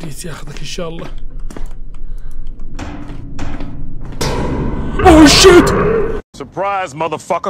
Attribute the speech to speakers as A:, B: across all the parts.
A: بليز ياخذك ان شاء الله. اوه شيت
B: Surprise, motherfucker.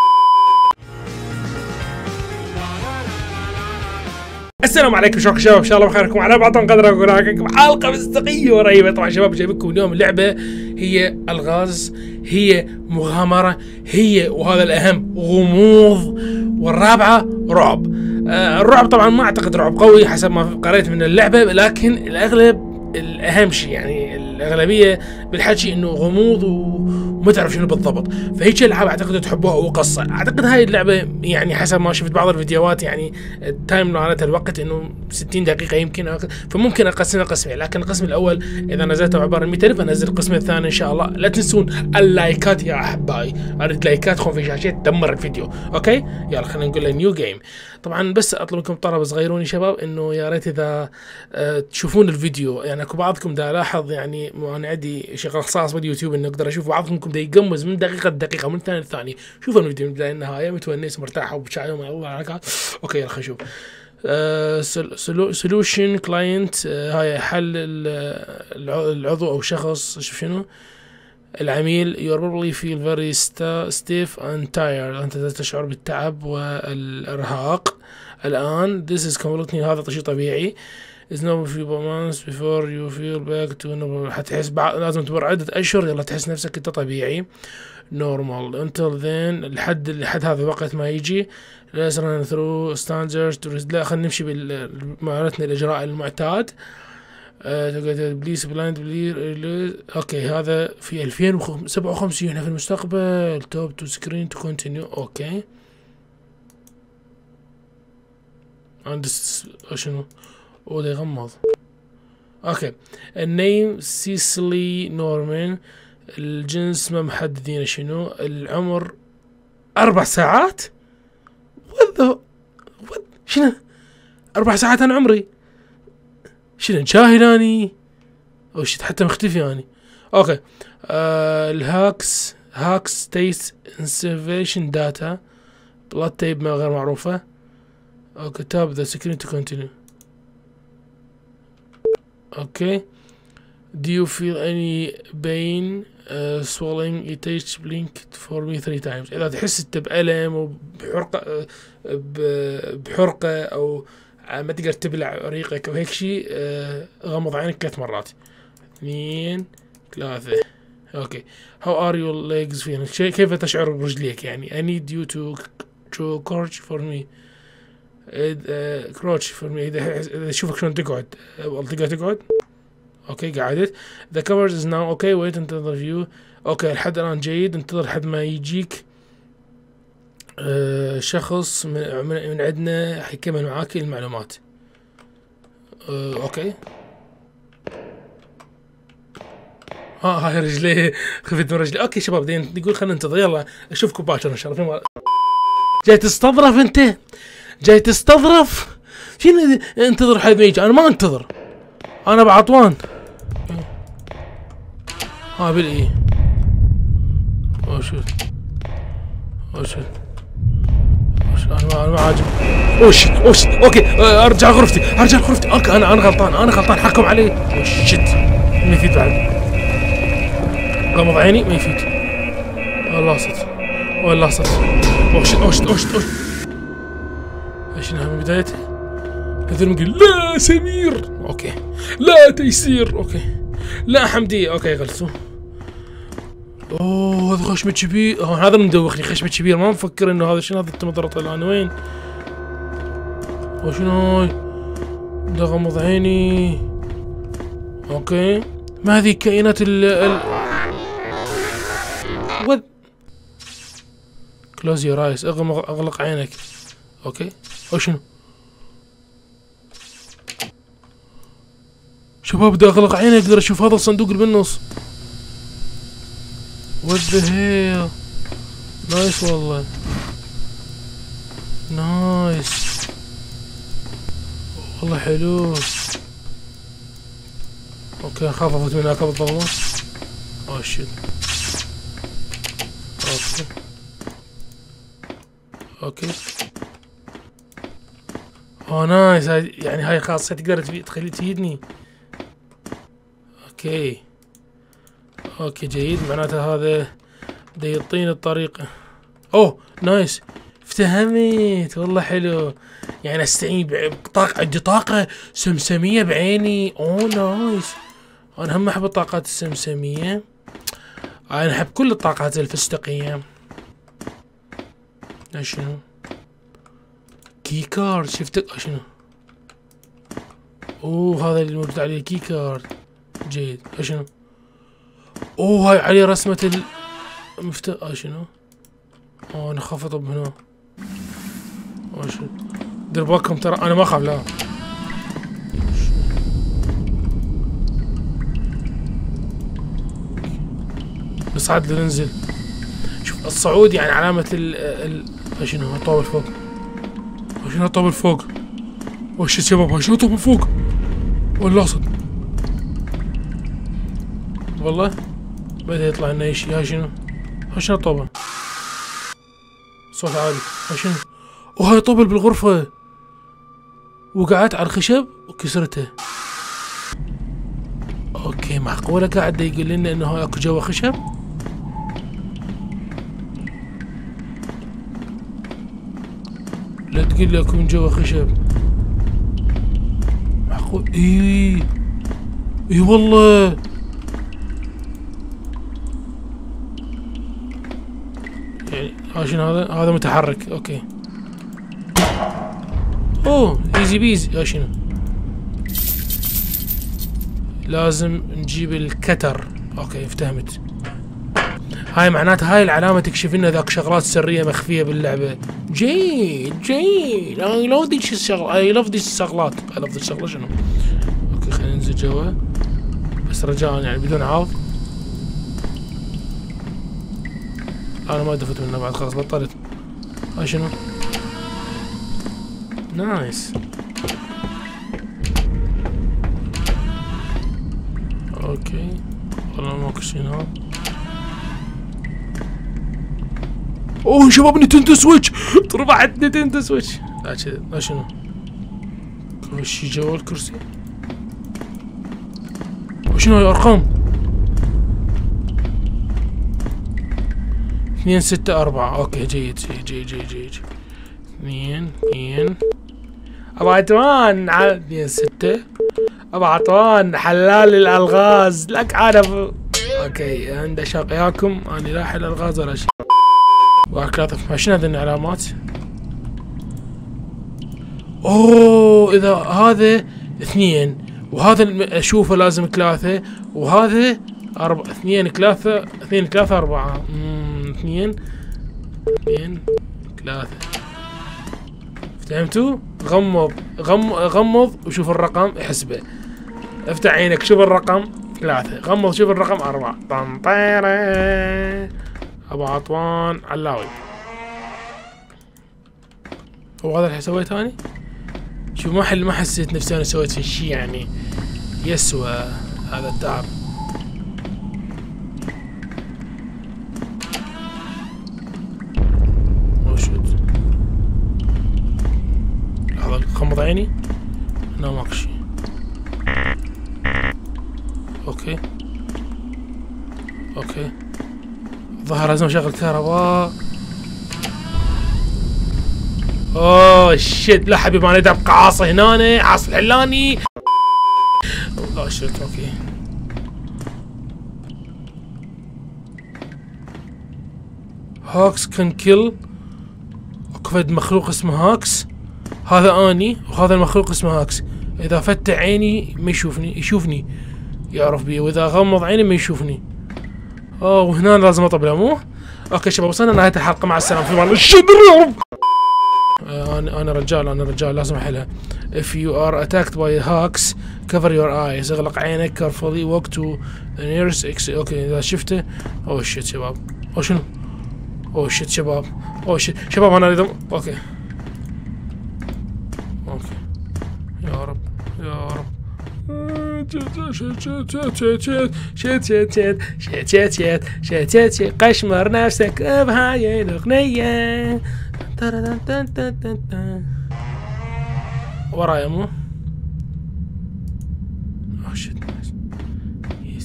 A: السلام عليكم شلونكم شباب؟ ان شاء الله بخيركم على بعض قدر اقول لكم حلقه مستقيه ورهيبه. طبعا شباب جايب لكم اليوم لعبه هي الغاز، هي مغامره، هي وهذا الاهم غموض، والرابعه رعب. الرعب طبعا ما اعتقد رعب قوي حسب ما قريت من اللعبه، لكن الاغلب الاهم شيء يعني الاغلبيه بالحكي انه غموض وما تعرف شنو بالضبط. فهيك الالعاب اعتقد تحبوها وقصه. اعتقد هاي اللعبه يعني حسب ما شفت بعض الفيديوهات يعني التايم مالتها الوقت انه 60 دقيقه يمكن، فممكن اقسمها قسمين. لكن القسم الاول اذا نزلته عباره عن 200 فنزل القسم الثاني ان شاء الله. لا تنسون اللايكات يا احبائي، اريد لايكاتكم في شاشات تدمر الفيديو. اوكي يلا خلينا نقول له نيو جيم. طبعا بس اطلب منكم طلب صغيروني شباب، انه يا ريت اذا تشوفون الفيديو، يعني اكو بعضكم دا الاحظ يعني انا عندي شغل خاص باليوتيوب انه اقدر اشوف بعضكم دا يقمز من دقيقه لدقيقه من ثانيه لثانيه. شوفوا الفيديو من البدايه للنهايه متونس مرتاح وبشاي وما الله عليك. اوكي يلا خلينا نشوف. سولوشن كلاينت، هاي حل العضو او شخص. شوف شنو العميل. you probably feel very stiff and tired. أنت تشعر بالتعب والإرهاق الآن. this is completely، هذا شيء طبيعي. is no few months before you feel back to normal. حتحس لازم تمر عدة أشهر يلا تحس نفسك أنت طبيعي normal until then، لحد هذا الوقت ما يجي. let's run through standards. لا خلينا نمشي بمعرفتنا الإجراء المعتاد. بليز بلايند بليز. اوكي هذا في 2057 احنا في المستقبل. توب تو سكرين تو كونتينيو. اوكي عند شنو وده يغمض. اوكي النيم سيسلي نورمان. الجنس ما محددين شنو. العمر 4 ساعات. شنو 4 ساعات انا عمري شنو شاهد اني او شت حتى مختفي اني. اوكي الهاكس تيست انسيفيشن داتا بلاد تيب ما غير معروفة. اوكي تاب ذا سكرين تو كونتينيو. اوكي do you feel any pain swallowing it blink for me 3 times. اذا تحس انت بألم وبحرقة او ما تقدر تبلع ريقك او هيك شيء، غمض عينك 3 مرات. 2 3. اوكي how are your legs feeling. كيف تشعر برجليك يعني. I need you to crouch for me. crouch for me. اذا اشوفك شلون تقعد تقدر تقعد. اوكي قعدت. the cover is now okay wait until the view. اوكي لحد الان جيد، انتظر لحد ما يجيك شخص من عندنا حيكمل معاك المعلومات. اوكي هاي رجلي خفت من رجلي. اوكي شباب دين نقول خلينا ننتظر. يلا اشوفكم باكر ان شاء الله. جاي تستظرف انت، جاي تستظرف. شنو انتظر حد ما يجي؟ انا ما انتظر، انا بعطوان. بالاي شوف انا ما عاجب. اوشت اوكي ارجع غرفتي. اوكي انا غلطان حكم علي. اوشت ما يفيد بعد. غمض عيني ما يفيد. والله صدق. اوشت شنو من بدايته هذول نقول لا سمير. اوكي لا تيسير. اوكي لا حمدية. اوكي غلسوا. اوه هذا خشمة كبير. هذا مدوخني خشمة كبير. ما مفكر انه هذا شنو. هذا التمضرط الان وين؟ وشنو هاي؟ ده غمض عيني. اوكي ما هذه كائنات وات كلوز يور ايز. اغلق عينك. اوكي وشنو شباب بدي اغلق عيني اقدر اشوف هذا الصندوق اللي بالنص. وات ذا هيل. نايس والله نايس والله حلو. اوكي خففت من هناك بالضبط. شيت. اوكي نايس. يعني هاي خاصة تقدر تخلي تفيدني. اوكي اوكي جيد، معناته هذا دا يعطيني الطريقة. اوه نايس، افتهمت والله حلو. يعني استعين بطاقة، عندي طاقة سمسمية بعيني. اوه نايس، انا هم احب الطاقات السمسمية، انا احب كل الطاقات الفستقية. شنو؟ كي كارد، شفتك شنو؟ اوه هذا اللي موجود عليه كي كارد. جيد. شنو؟ اوه هاي عليه رسمة المفتاح. شنو؟ اوه انا خاف اطب هنا. شنو؟ دير بالكم ترى انا ما اخاف. لا نصعد ننزل. شوف الصعود يعني علامة شنو؟ طابل فوق. شنو طابل فوق؟ وش يا شباب؟ شنو طابل فوق؟ ولا اقصد والله بدأ يطلع لنا شيء. ها شنو؟ ها شنو طابل؟ صوت عالي. ها شنو؟ وهاي طابل بالغرفة، وقعدت على الخشب وكسرته. اوكي معقولة قاعد يقول لنا انه هاي اكو جوا خشب؟ لا تقول لي اكو من جوا خشب. معقول؟ اي والله. يعني شنو هذا؟ هذا متحرك. اوكي اوه ايزي بيزي. شنو؟ لازم نجيب الكتر. اوكي افتهمت. هاي معناتها هاي العلامة تكشف لنا ذاك شغلات سرية مخفية باللعبة. جيد جيد. اي لاف ذيس الشغلات. اي لاف ذيس الشغلات. اي لاف ذيس الشغلة. شنو؟ اوكي خلينا ننزل جوا بس رجاء يعني بدون عرض. انا ما دفت منه بعد، خلاص بطلت. هاي شنو؟ نايس. اوكي والله ماكو شي هنا. اوه شباب نينتندو سويتش، طربعت نينتندو سويتش. لا كذا. لا شنو؟ شي جوا الكرسي. وشنو هاي ارقام؟ 2 6 4. اوكي جيد جيد جيد جيد جيد. 2 ابو عطوان 2 6. ابو عطوان حلال الالغاز لك عارف. اوكي عنده شقياكم، انا لا احل الغاز ولا شيء. واكلاث شنو هذه العلامات؟ اوه اذا هذا 2 وهذا اشوفه لازم 3 وهذا 4. 2 3 2 3 4. 2 3. فهمتوا؟ غمض وشوف الرقم احسبه. افتح عينك شوف الرقم 3، غمض شوف الرقم 4. طنطيرة ابو عطوان علاوي. وهذا اللي سويته اني. شوف ما حسيت نفسي انا سويت شيء يعني يسوى هذا التعب. وشد لحظة غمض عيني. لا ماكو شي. اوكي الظاهر لازم اشغل كهرباء. اوه شيت. لا حبيبي انا ابقى عاصي هنا، عاصي العلاني. لا شيت. اوكي هاكس كان كيل. اكو فد مخلوق اسمه هاكس، هذا اني وهذا المخلوق اسمه هاكس. اذا فتح عيني ما يشوفني يعرف بي، واذا غمض عيني ما يشوفني. وهنا لازم اطبله مو؟ اوكي شباب وصلنا لنهاية الحلقة، مع السلامة في امان الله. انا رجال لازم احلها. if you are attacked by hawks cover your eyes. اغلق عينك carefully walk to the nearest exit. اوكي اذا شفته. اوه شيت شباب. شنو؟ اوه شيت شباب. شباب انا اريد اوكي يا رب شت قشمر نفسك بهاي الاغنية. ورايا مو؟ شت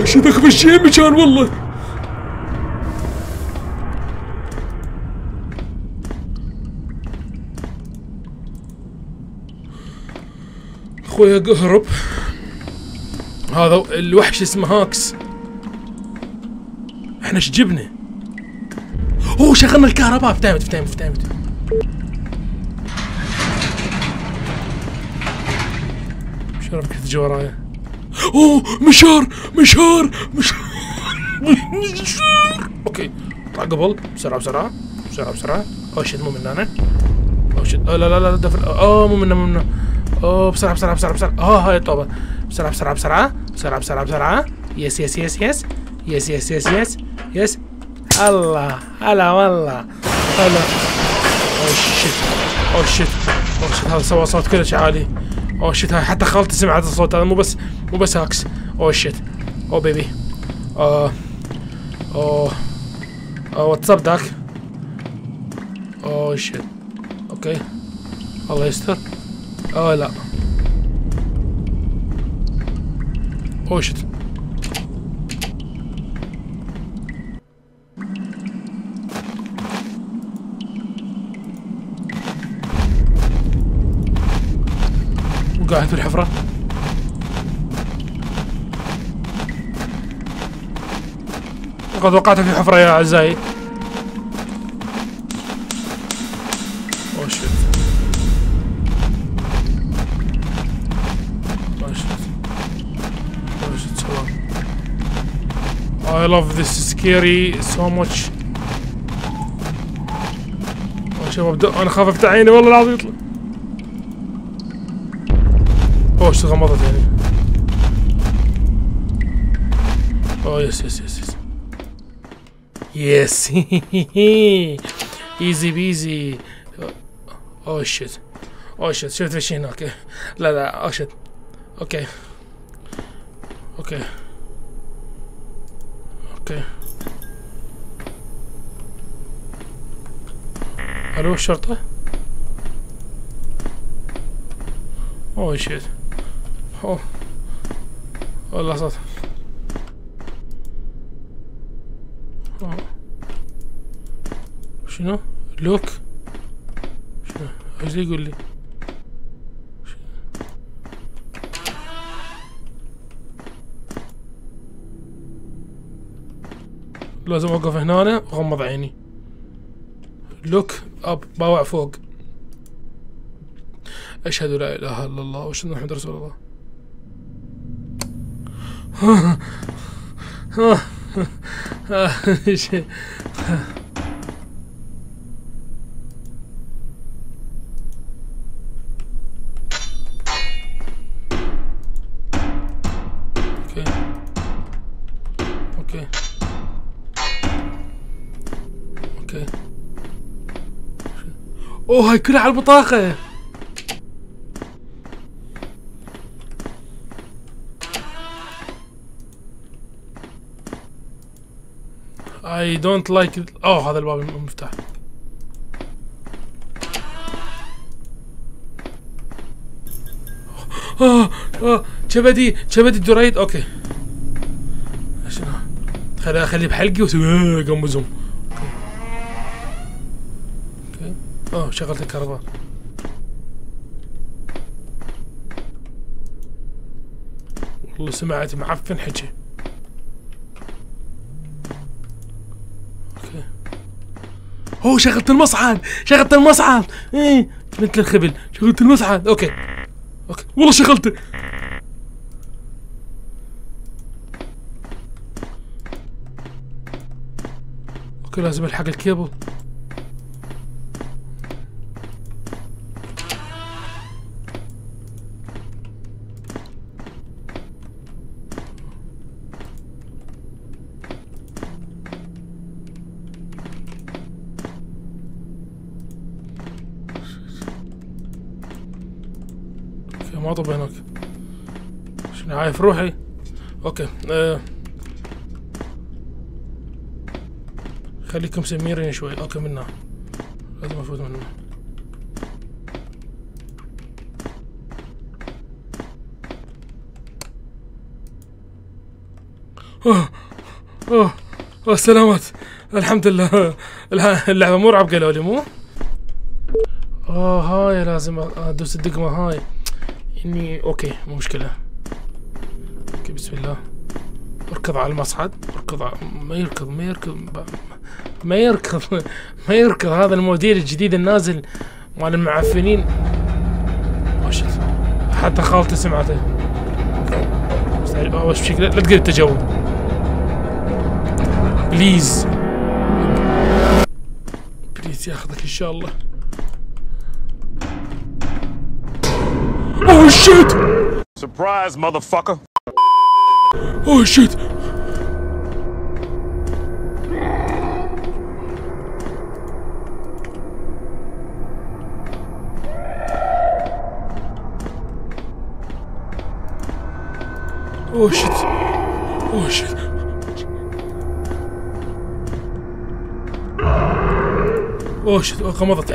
A: شذاك مشي مشان والله. اخويا اهرب. هذا الوحش اسمه هاكس. احنا ايش جبنا؟ اوه شغلنا الكهرباء. افتهمت. شو رأيك تجي ورايا؟ اوه مشار. اوكي اطلع قبل بسرعة. اوه شيت مو من انا. اوه شيت لا دفر. مو منا. اوه بسرعة. هاي الطوبة. بسرعة. يس. الله هلا والله. هلا. اوه شيت هذا سوى صوت كلش عالي. اوه شيت هاي حتى خالتي سمعت الصوت هذا، مو بس هاكس. اوه شيت. اوه بيبي. واتساب داك. اوه شيت. اوكي الله يستر. لا. اوه شيت. وقاعد في الحفرة. لقد وقعت في حفرة يا أعزائي. اوه شيت. I love this scary so much. شباب انا خاف افتح عيني والله العظيم يطلع. اوه ايش غمضت يعني. اوه يس ايزي بيزي. اوه شيت شفت ايش هناك. لا اوه شيت. اوكي الو الشرطة. اوه شيت. اوه والله صوت. شنو؟ لوك؟ شنو؟ ايش يقول لي؟ لازم اوقف هنا واغمض عيني. لوك اب باوع فوق. اشهد لا اله الا الله واشهد ان محمد رسول الله. اوكي اوه هاي كلها على البطاقة. I don't like it. اوه هذا الباب المفتاح. كبدي دريد. اوكي شنو خليه بحلقي واسوي قمزهم. اوكي شغلت الكهرباء. والله سمعت معفن حكي. اوكي شغلت المصعد. ايه مثل الخبل شغلت المصعد. اوكي والله شغلته. اوكي لازم الحق الكيبل. ما طب هناك شنو عايف روحي. اوكي خليكم سميرين شوي. اوكي منها لازم افوت منها. اوه اوه اوه سلامات. الحمد لله. اللعبة مو رعب قالوا لي مو؟ هاي لازم ادوس الدقمة هاي. اني اوكي مو مشكلة. اوكي بسم الله. اركض على المصعد. ما يركض هذا الموديل الجديد النازل مال المعفنين. شت حتى خالتي سمعته. وش بشكل لا تقدر التجول بليز ياخذك ان شاء الله. اوه شيت.
B: Surprise, motherfucker.
A: اوه شيت. اوه شيت. اوه شيت. اوه شيت. غمضت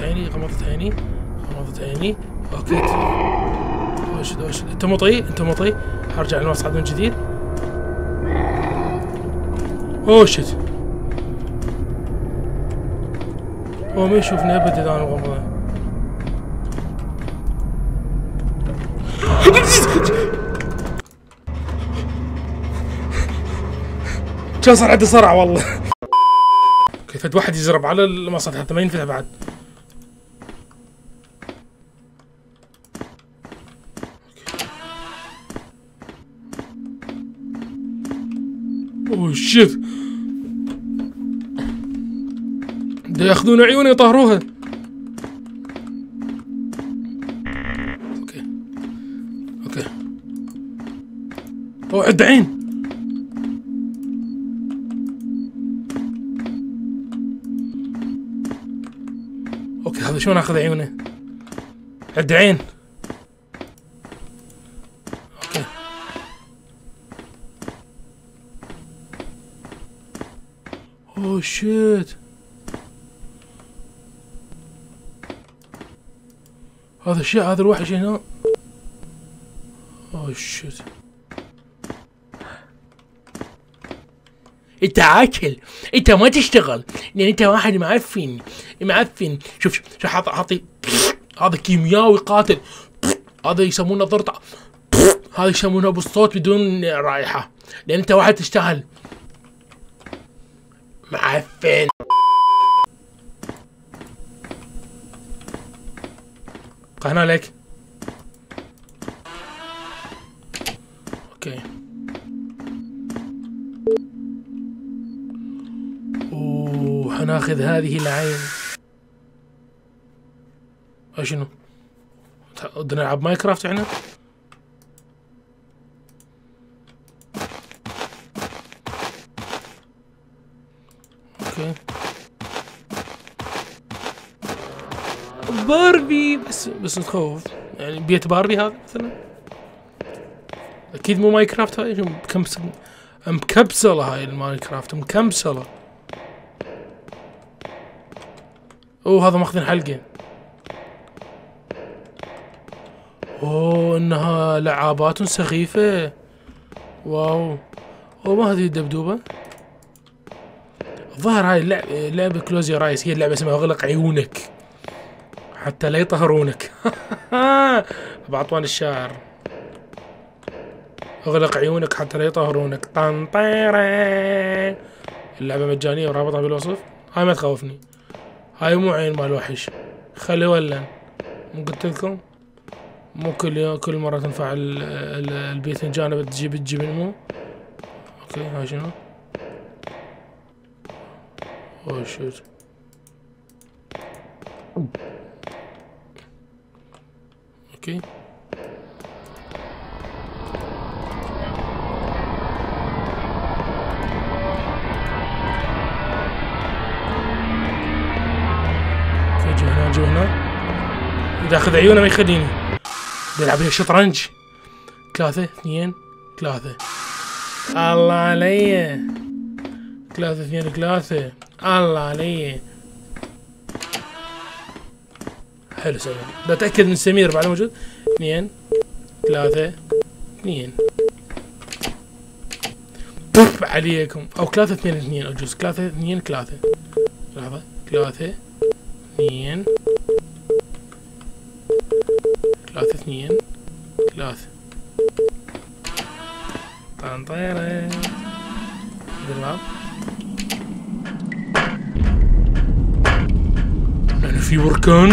A: عيني. اوكي. اوه شيت. انت مطي. حرجع للمصعد من جديد. اوه شيت. هو ما يشوفني ابد اذا انا مغمض. كان صار عندي صرع والله. كيف واحد يزرب على المصعد حتى ما ينفتح بعد. اوه شيت. دا ياخذون عيوني يطهروها. اوكي. اوه عد عين. اوكي هذا شلون اخذ عيونه؟ عد عين. اوكي. اوه شيت. هذا الشيء هذا الوحش هنا. اوه شيت. انت عاكل، انت ما تشتغل لان انت واحد معفن. شوف حاطي هذا كيميائي قاتل. هذا يسمونه ضرطة. هذا يسمونه بالصوت بدون رائحة لان انت واحد تشتغل معفن. هنا لك. اوكي. حناخذ هذه العين. شنو؟ بدنا نلعب ماينكرافت احنا؟ اوكي. باربي بس نخوف يعني بيت باربي هذا مثلا. اكيد مو ماينكرافت هاي. مكبسلة هاي الماينكرافت مكمسلة. اوه هذا ماخذين حلقة. اوه انها لعابات سخيفة. واو. اوه ما هذه الدبدوبة. الظاهر هاي اللعبة كلوز يور ايز. هي اللعبة اسمها اغلق عيونك حتى لا يطهرونك. بعطوان الشاعر. اغلق عيونك حتى لا يطهرونك. طنطيرين. اللعبة مجانية ورابطها بالوصف. هاي ما تخوفني. هاي مو عين مال وحش. خلي ولن. مو قلت لكم مو كل مرة تنفع الباذنجان بتجيب الجبن مو. اوكي هاي شنو؟ اوه شيت. اوكي. جو هنا إذا أخذ عيونه ما يخليني. بيلعب لي شطرنج. 3 2 3. الله علي. 3 2 3. الله علي. حلو سمير. بتأكد من سمير بعد موجود. 2 3 2. عليكم. او 3 2 2 اجوز 3 2 3. لحظة 3 2 3 2 3. طنطيرة بالباب. أنا في بركان.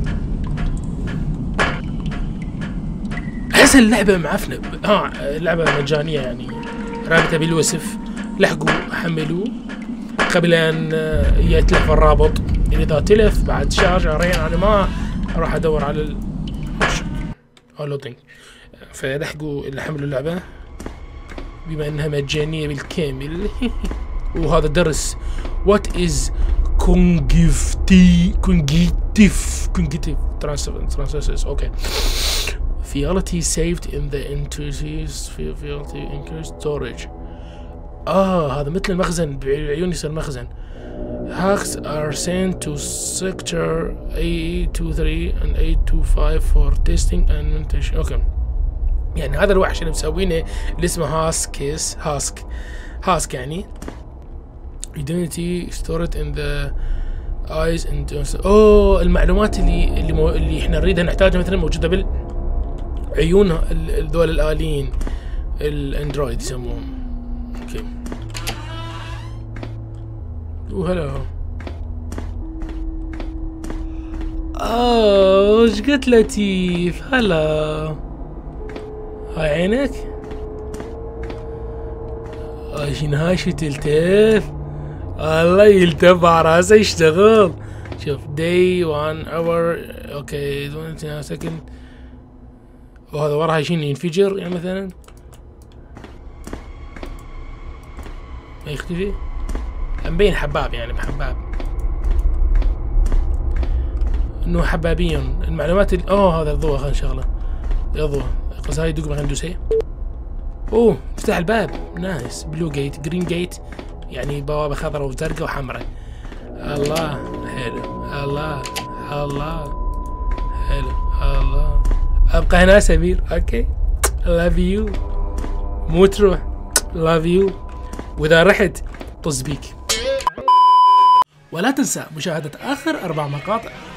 A: أحس اللعبة معفنة. اللعبة مجانية يعني، رابطة بالوصف. لحقوا حملوه قبل أن يتلف الرابط. يعني إذا تلف بعد شهرين أنا ما أروح أدور على اللودينج. فلحقوا اللي حملوا اللعبة بما أنها مجانية بالكامل. وهذا درس what is cognitive transistors. اوكي. Fidelity saved in the interface. Fidelity increased storage. هذا مثل المخزن بعيون يصير مخزن. Hacks are sent to sector 823 and 825 for testing and implementation. اوكي. يعني هذا الوحش اللي مسوينه اللي اسمه هاسك يعني identity stored in the eyes and المعلومات اللي احنا نريدها نحتاجها مثلا موجوده بالعيون ذول الآليين الاندرويد يسموهم. اوكي. وهلا ايش قلت لطيف. هلا هاي عينك. شنو شو تلتف. الله يلتف على راسه يشتغل. شوف day 1 hour. اوكي 20 سكند. وهذا وراها شنو ينفجر يعني مثلا ما يختفي. مبين حباب يعني حباب انه حبابين المعلومات هذا الضوء. خلينا نشغله. الضوء قص هاي دق خلينا ندوس. افتح الباب. نايس. بلو جيت جرين جيت يعني بوابة خضراء وزرقاء وحمراء. الله حلو. الله حلو. الله ابقى هنا سمير. اوكي لاف يو. مو تروح. لاف يو. واذا رحت طز بيك. ولا تنسى مشاهدة اخر 4 مقاطع